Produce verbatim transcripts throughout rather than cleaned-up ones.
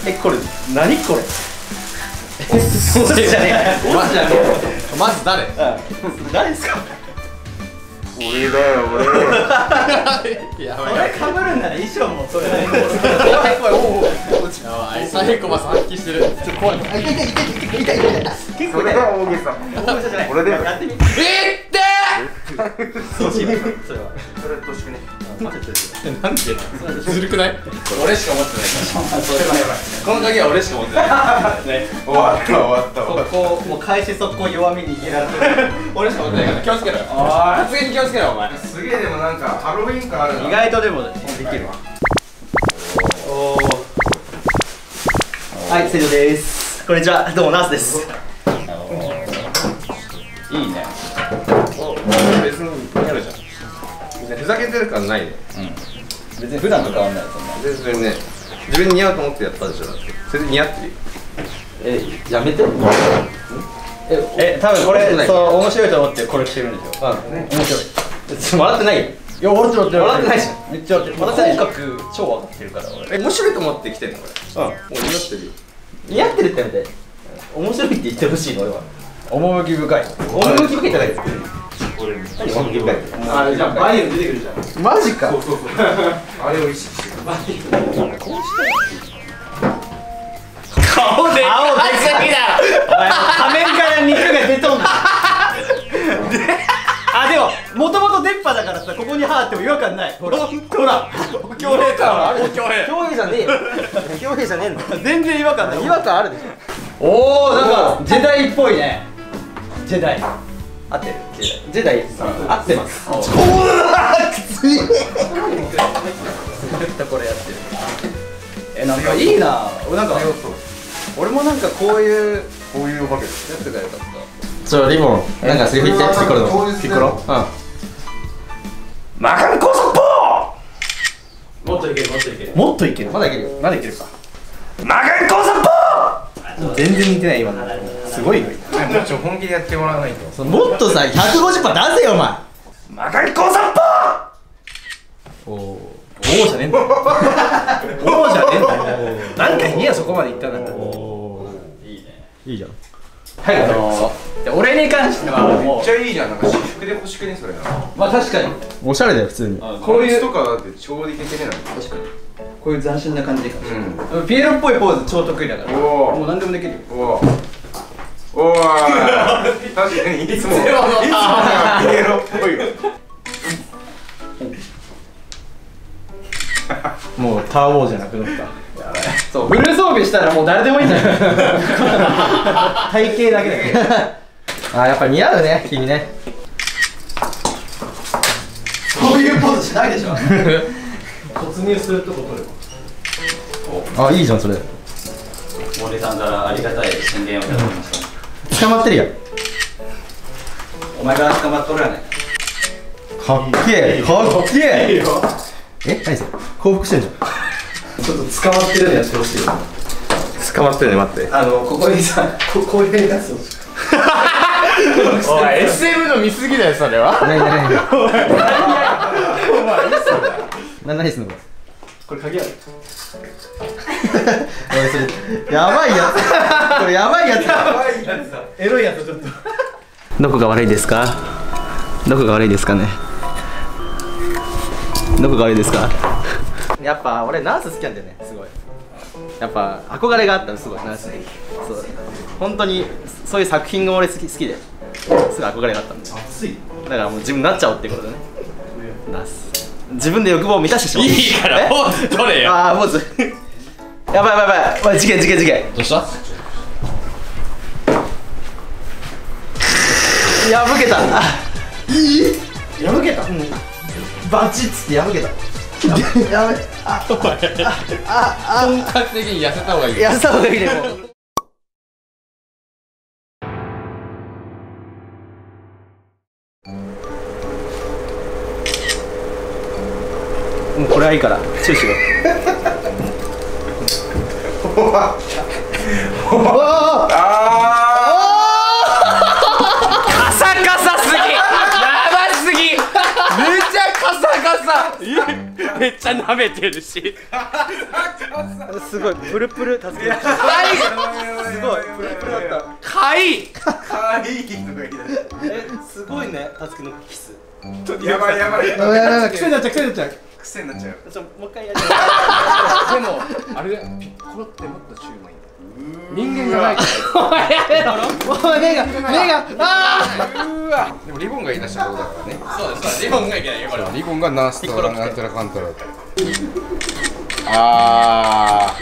え、これ何これ。 そうじゃねえ。 俺じゃねえ。まず誰？ 誰ですか？ 俺だよ、俺。 やばい。俺かぶるんなら衣装もそれ。 怖い怖い。おお。やばい。サイコパス発揮してる。 ちょっと怖い。痛い痛い痛い痛い痛い痛い。結構痛い。大げさ。大げさじゃない。俺でやってみ。 えってそうしよう。それは。 それとしくね。 なんでずるくない？俺しか持ってないこの鍵は俺しか持ってない終わった終わった終わった。 ここもう開始速攻弱みに入れられてる。 俺しか持ってないから気をつけろよ。発言に気をつけろお前。 すげえでもなんかハロウィン感あるな。 意外とでもできるわ。おー。はい、成長です。こんにちは、どうもナースです。 いいね。 別にやるじゃん。ふざけてる感ないね。 別に普段と変わんないそんな。 全然ね、自分に似合うと思ってやったでしょ。だってそれで似合ってるよ。 え、やめて。え、多分これ、そう、面白いと思ってこれ着てるんでしょ。あ、面白い。ちょ、笑ってないよ。いや、笑ってる笑ってる。笑ってないし。めっちゃ笑ってる。笑ってない。口角超分かってるから俺。 え、面白いと思って来てんのこれ。うん。もう似合ってるよ。 似合ってるってやめて。面白いって言ってほしいの俺は。趣深い。趣深いじゃないですか。何趣深いって。あれじゃん、バイオ出てくるじゃん。マジか。そうそうそう。 あれを意識してる。 顔でかすぎだろ。 お前仮面から肉が出とんだ。あ、でも、もともと出っ歯だからさ、ここに歯あっても違和感ない。ほら、ほら、 恭平感ある。恭平。 恭平じゃねえよ。恭平じゃねえんだ。全然違和感ない。違和感あるでしょ。 おお、なんかジェダイっぽいね。 ジェダイ。合ってる。ジェダイ。合ってます。 うわー、きつい。 ずっとこれやってる。 え、なんかいいな。俺なんか、 俺もなんかこういうこういうわけでやつがよかった。ちょ、リボン、なんかセリフ言って、ピッコロの。ピッコロ。うん。 マカンコソッポもっといける、もっといける。もっといける。まだいける。まだいけるか。 マカンコソッポ全然似てない今の。すごいよ。 もうちょ本気でやってもらわないと。 もっとさ、ひゃくごじゅっパーセント出せよお前。 マカンコソッポおお。おーじゃねえんだよ。おーじゃねえんだよ。なんか言えよそこまで言ったんだったら。おお。いいね。いいじゃん。 はい、あのー、俺に関してはもうめっちゃいいじゃん。なんか私服で欲しくねそれな。 まあ確かにおしゃれだよ普通に。 こういうとかだって超できてねない。 確かに。こういう斬新な感じでいいかもしれない。 うん。ピエロっぽいポーズ超得意だから。 おお。 もう何でもできるよ。 おお。おお。確かにいつもいつもがピエロっぽいよ。 もうターボーじゃなくなった。 そう、フル装備したらもう誰でもいいんだよ。 体型だけだけど。あ、やっぱ似合うね、君ね。 そういうポーズしないでしょ。 突入するとこ取れば。あ、いいじゃんそれ。 森さんからありがたい宣言をいただきました。 捕まってるやん。 お前が捕まっとるやないかっけえ、かっけえ。え、何それ、降伏してんじゃん。ちょっと捕まってるのやってほしいよ。 捕まってるね、待って。 あの、ここにさ、ここういうやつを。 おい、エスエム の見すぎだよ、それは。 何何何お前、嘘だ。 な、何すんのこれ。これ鍵ある。俺それ、やばいやつ。これやばいやつ。やばいやつだ。エロいやつちょっと。どこが悪いですか。どこが悪いですかね。どこが悪いですか。やっぱ俺ナース好きなんだよね、すごい。やっぱ憧れがあったの、すごいナースに。そう、本当にそういう作品が俺好き好きで、すごい憧れがあったんだよ。熱い。だからもう自分になっちゃおうっていうことでね。ナース。自分で欲望を満たしてしまう。 いいからポーズ取れよ。 ああ、ポーズ。やばいやばいやばい。事件事件事件。 どうした？ 破けた。いい？破けた。うん。バチッつって破けた。やばい。あ、 お前、 あ、 本格的に痩せた方がいい。 やった方がいいね、もう。もうこれはいいからチューしろ。 カサカサすぎ。やばすぎ。めちゃめっちゃ舐めてるし。 すごいプルプル助けて。すごいプルプルだった。 かいい。 かわいいとか言い出しえ、すごいね、助けのキス。 た。やばいやばい。 やばいやばい、癖になっちゃう癖になっちゃう。 癖になっちゃう。 ちょ、もう一回やり。 でもあれだよ、ピッコロってもっとシューマイ。人間じゃない。 おい目が目があうわ。でもリボンが言い出したことだからね。 そうです、リボンがいけないよこれは。 リボンがナスとなんちゃらかんたら。あ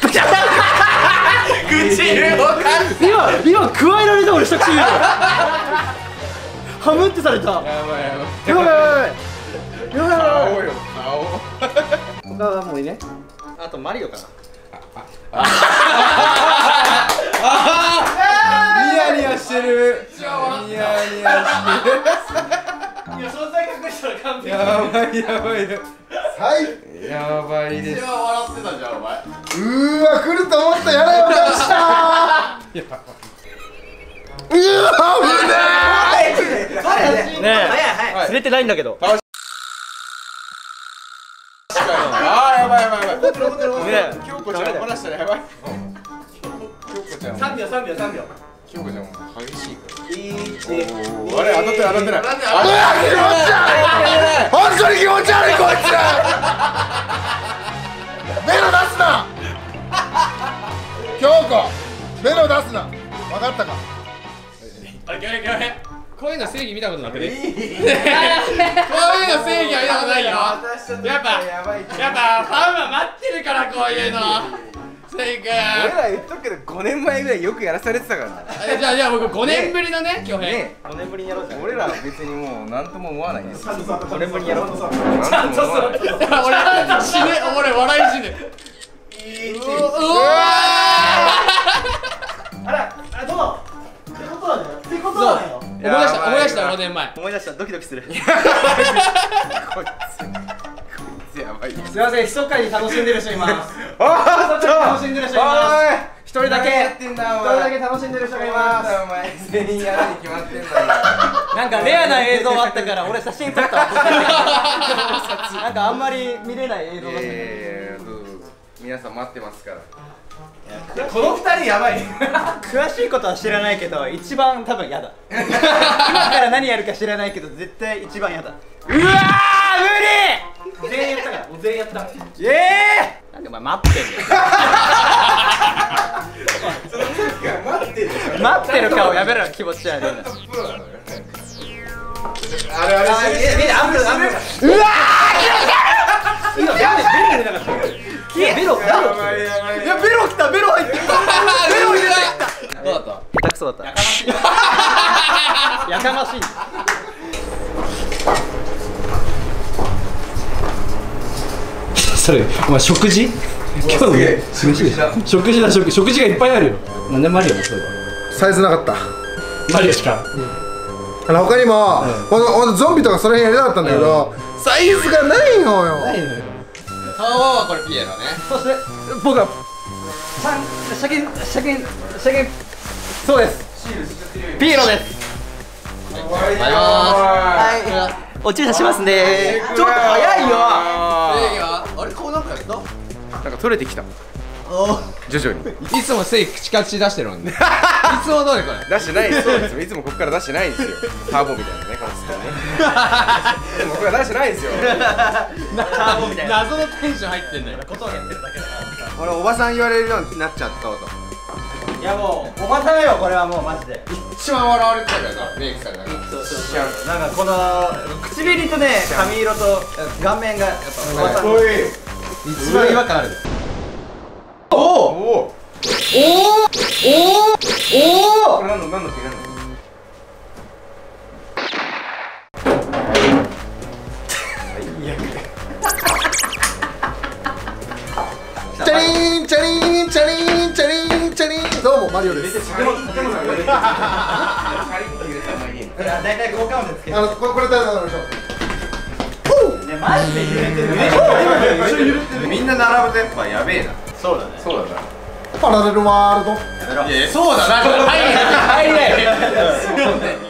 口動かす。 今今加えられた俺した唇。ハムってされた。やばいやばいやばい。 やばいやばい。やばいやばい。 顔よ顔。 他はもういいね。あとマリオかな。 ニヤニヤしてる。ニヤニヤしてる。 いや、存在隠したら完璧。 やばいやばいよ。 はいやばいです。 笑ってたじゃんお前。 うーわ、来ると思ったやらよかしたー。うわ、危ないねえ、釣れてないんだけど。 ああ、やばいやばいやばい。 ね京子ちゃん怒らしたらやばい。京子ちゃん。 三秒三秒三秒。 京子ちゃんも激しいから。 一。 あれ当たってない当たってない。 なんでうわ、気持ち悪い本当に気持ち悪いこいつベロ出すな京子ベロ出すな分かったかあれ、ギョメギョメ。こういうの正義見たことなくね。こういうの正義は見たことないよ。やっぱやっぱファンは待ってるからこういうの。せいくん。 俺ら言っとくけどごねんまえぐらいよくやらされてたからな。 じゃあじゃあ僕ごねんぶりのね恭平。 ね五年ぶりにやろうぜ。 俺らは別にもう何とも思わないです。 五年ぶりにやろう。 何とも思わない。 俺死ぬ、俺笑い死ぬ。うわあら、あ、どうだ。ってことだね。ってことだよ。 思い出した思い出したごねんまえ。 思い出した。ドキドキする。 こいつこいつやばい。 すみません、密かに楽しんでる人います。 おーっと楽しんでる人います。一人だけ。 何やってんだお一人だ前。 け楽しんでる人がいます。 お前全員やるに決まってんだよ。 なんかレアな映像あったから俺写真撮ったわ。なんかあんまり見れない映像だった。 いやいやいやどうぞ皆さん待ってますから。 この二人やばい。 詳しいことは知らないけど一番多分嫌だ。今から何やるか知らないけど絶対一番嫌だ。うわー無理。全員やったからもう全員やった。ええー、なんでお前待ってんだよ。 待ってる待ってる顔やめろ気持ち悪いな。 あれあれ見てアンプルアンプル。うわー今ベロベロ入れなかった。いやベロベロ。 やばいやばい。 いやベロ来たベロ入ってる。ベロ入れた。 どうだった？ 下手くそだった。やかましい。 それ、お前食事今日の食事だ食事だ食食事がいっぱいあるよ。なんでマリオもそうだサイズなかった。 マリオしかあの他にも、ほんとほんとゾンビとかその辺やりたかったんだけど、サイズがないのよ。 ないのよ。 顔はこれピエロね。 そして僕はシャンシャキンシャキンシャキンそうです。ピエロです。はい。お注射しますね。ちょっと早いよ。 正義はあれ顔なんかやった？ なんか取れてきた。徐々に。 いつも正義口勝ち出してるもんね。いつも通りこれ。 出してないですよ。いつもここから出してないんですよ。ターボみたいなね感じでね。でもここから出してないですよ。 謎のテンション入ってんだよ。 ことをやってるだけだか俺おばさん言われるようになっちゃったと。 ら。いやもうおばさんよこれはもうマジで。 一番笑われてたからな、メイクされたから。 そうそうそう。なんかこの唇とね髪色と顔面がやっぱおばさんの一番違和感ある。おお。 おお。 おお。おお。 これ何の何の毛なの？ チャリーンチャリーンチャリーンチャリーンチャリーン。どうもマリオです。 いや大体効果音ですけど。 あのこれこれ誰だろうでしょう。 ねマジで揺れてる。 みんな並ぶとやっぱやべえな。 そうだね。 そうだな。 パラレルワールド。 いや、そうだな。入れ入れ。